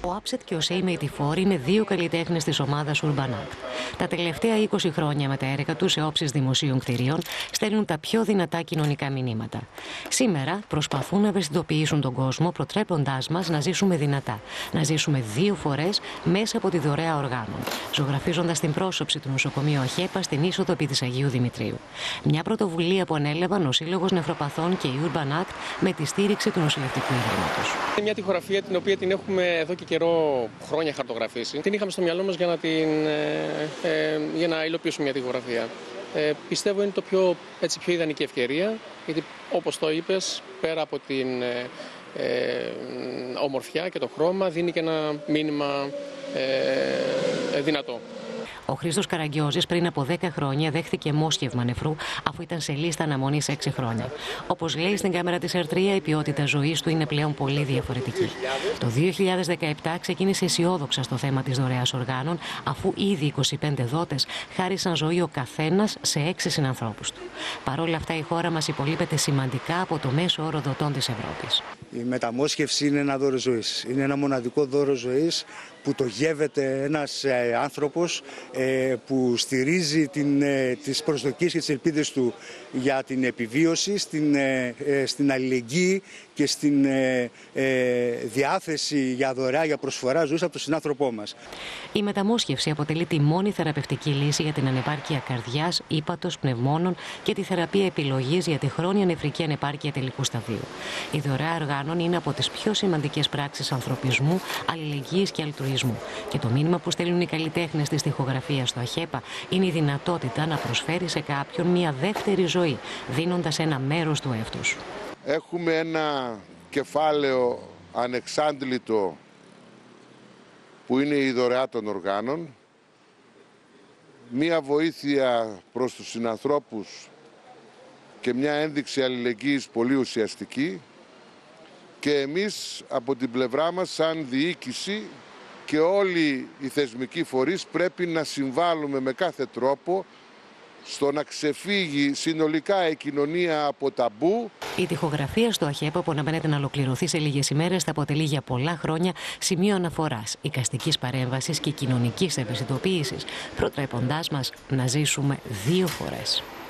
Ο Άψετ και ο Σέι Μεϊτιφόρ είναι δύο καλλιτέχνες της ομάδας Urban Act. Τα τελευταία 20 χρόνια με τα έργα τους σε όψεις δημοσίων κτηρίων στέλνουν τα πιο δυνατά κοινωνικά μηνύματα. Σήμερα προσπαθούν να ευαισθητοποιήσουν τον κόσμο, προτρέποντάς μας να ζήσουμε δυνατά. Να ζήσουμε 2 φορές μέσα από τη δωρεά οργάνων, ζωγραφίζοντας την πρόσωψη του νοσοκομείου ΑΧΕΠΑ στην είσοδο επί της Αγίου Δημητρίου. Μια πρωτοβουλία που ανέλαβαν ο Σύλλογος Νευροπαθών και η Urban Act με τη στήριξη του Νοσηλευτικού Ιδρύματος. Είναι μια τοιχογραφία την οποία την έχουμε εδώ και καιρό, χρόνια χαρτογραφήσει. Την είχαμε στο μυαλό μας για να υλοποιήσουμε μια τοιχογραφία. Πιστεύω είναι το πιο ιδανική ευκαιρία, γιατί όπως το είπες, πέρα από την ομορφιά και το χρώμα, δίνει και ένα μήνυμα δυνατό. Ο Χρήστος Καραγκιόζης πριν από 10 χρόνια δέχθηκε μόσχευμα νεφρού, αφού ήταν σε λίστα αναμονής 6 χρόνια. Όπως λέει στην κάμερα της R3, η ποιότητα ζωής του είναι πλέον πολύ διαφορετική. Το 2017 ξεκίνησε αισιόδοξα στο θέμα της δωρεάς οργάνων, αφού ήδη 25 δότες χάρισαν ζωή ο καθένας σε 6 συνανθρώπους του. Παρ' όλα αυτά, η χώρα μας υπολείπεται σημαντικά από το μέσο όρο δοτών της Ευρώπης. Η μεταμόσχευση είναι ένα δώρο ζωής. Είναι ένα μοναδικό δώρο ζωής που το γεύεται ένας άνθρωπος που στηρίζει τις προσδοκίες και τις ελπίδες του για την επιβίωση, στην αλληλεγγύη και στην διάθεση για δωρεά, για προσφορά ζωής από τον συνάνθρωπό μας. Η μεταμόσχευση αποτελεί τη μόνη θεραπευτική λύση για την ανεπάρκεια καρδιάς, ύπατος, πνευμόνων και τη θεραπεία επιλογής για τη χρόνια νεφρική ανεπάρκεια τελικού σταδίου. Η δωρεά οργάνων είναι από τις πιο σημαντικές πράξεις ανθρωπισμού, αλληλεγγύης και αλτρουισμού. Και το μήνυμα που στέλνουν οι καλλιτέχνες της τοιχογραφίας στο ΑΧΕΠΑ είναι η δυνατότητα να προσφέρει σε κάποιον μια δεύτερη ζωή, δίνοντας ένα μέρος του εαυτούς. Έχουμε ένα κεφάλαιο ανεξάντλητο που είναι η δωρεά των οργάνων, μία βοήθεια προς τους συνανθρώπους και μια ένδειξη αλληλεγγύης πολύ ουσιαστική, και εμείς από την πλευρά μας σαν διοίκηση και όλοι οι θεσμικοί φορείς πρέπει να συμβάλλουμε με κάθε τρόπο στο να ξεφύγει συνολικά η κοινωνία από ταμπού. Η τοιχογραφία στο ΑΧΕΠΑ, που αναμένεται να ολοκληρωθεί σε λίγες ημέρες, θα αποτελεί για πολλά χρόνια σημείο αναφοράς, εικαστικής παρέμβασης και κοινωνικής ευαισθητοποίησης, προτρέποντάς μας να ζήσουμε 2 φορές.